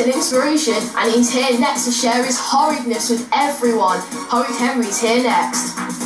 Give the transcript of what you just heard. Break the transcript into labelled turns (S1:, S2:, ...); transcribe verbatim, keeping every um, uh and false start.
S1: an inspiration, and he's here next to share his horridness with everyone. Horrid Henry's here next.